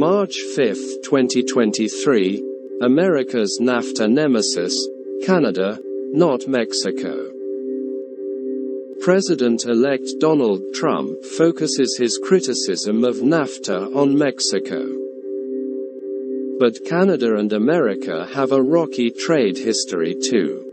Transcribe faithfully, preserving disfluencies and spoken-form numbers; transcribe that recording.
March fifth, twenty twenty-three, America's NAFTA nemesis, Canada, not Mexico. President-elect Donald Trump focuses his criticism of NAFTA on Mexico. But Canada and America have a rocky trade history too.